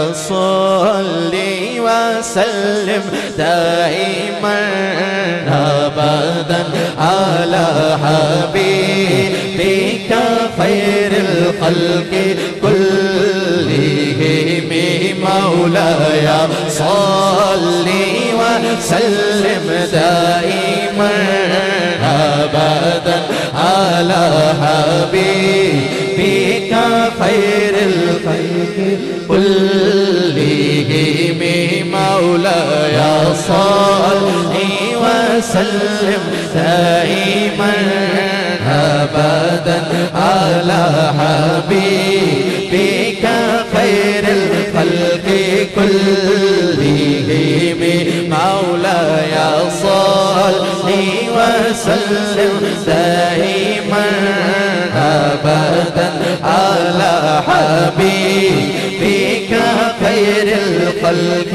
صلی وسلم دائما ابدا على حبيبك خير الخلق كلهم مولاي صلي وسلم دائما ابدا على حبيبك خير الخلق كلهم مولاي صلي وسلم دائما ابدا على حبيبك خير الخلق كلهم مولاي صلي وسلم دائما ابدا على حبيبك خير الخلق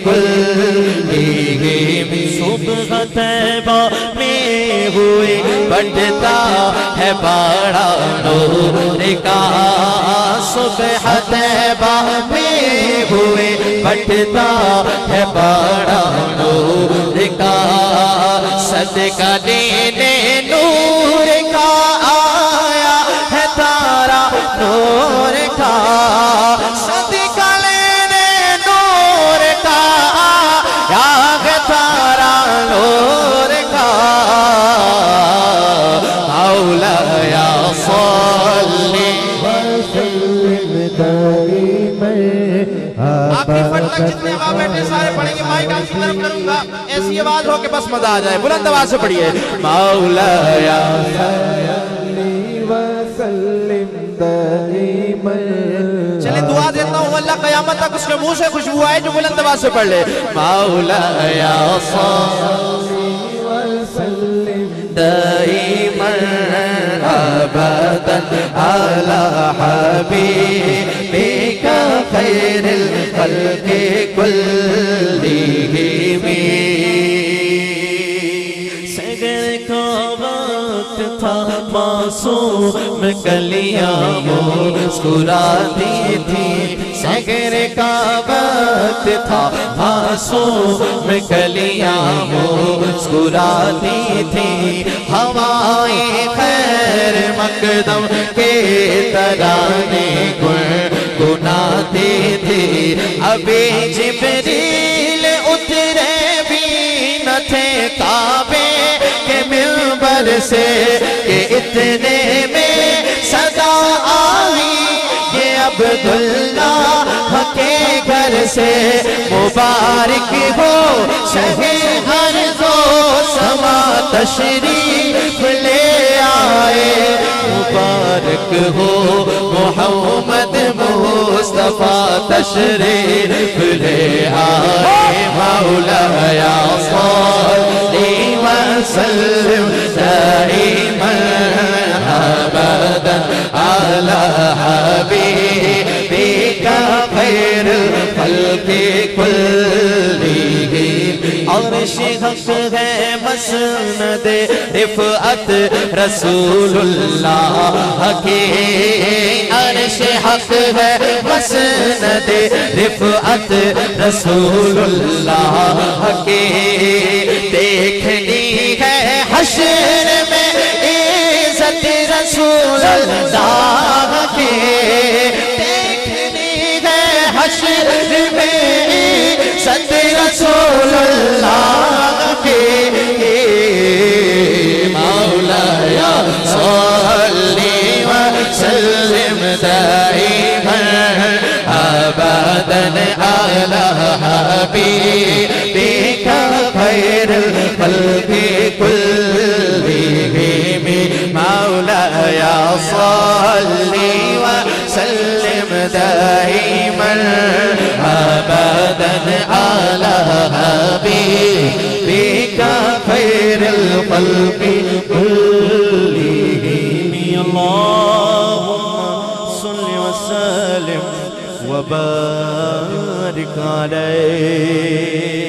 كلهم صبح طیبہ میں ہوئے بڑھتا ہے بڑا نور کا صبح طیبہ میں ہوئے بڑھتا ہے بڑا نور کا صدقہ دینے نور کا آیا ہے تارا نور کا صدقہ لینے نور کا آیا ہے تارا نور کا مولاي صلي وسلم دائما آخری فٹ تک جتنے آپ بیٹھے سارے پڑھیں گے مائک آپ کی طرف کروں گا ایسی آواز ہو کہ بس مزہ آ جائے بلند آواز سے پڑھیے مولاي صلي وسلم دائما چلیں دعا دیتا ہوں اللہ قیامت تک اس کے منہ سے خوشبو آئے جو بلند آواز سے پڑھ لے مولاي صلي وسلم دائما ابدا على حبيبك خير الخلق كلهم سحر کا وقت تھا معصوم کلیاں مسکراتی تھی سحر کا وقت تھا معصوم کلیاں مسکراتی تھی ہوائیں خیر مقدم کے ترانے گنگناتی تھی ابھی جبریل اترے بھی نہ تھے کعبے کے منبر سے کہ اتنے میں صدا آئی یہ عبداللہ کے گھر سے مبارک ہو شہر ارض و سما تشریف لے آئے مبارک ہو محمد مصطفیٰ تشریف لے آئے مولاي صلي وسلم دائما ابدا على حبيبك خير الخلق كلهم عرش حق ہے مسند رفعت رسول اللہ کی عرش حق ہے مسند رفعت رسول اللہ کی دیکھنی ہے حشر میں عزت رسول اللہ کی دیکھنی ہے حشر میں عزت رسول اللہ کی مولاي صلي وسلم دائما ابدا على حبيبك خير الخلق كلهم مولاي صلي وسلم دائما ابدا على حبيبك خير الخلق كلهم اللهم صل وسلم وبارك عليه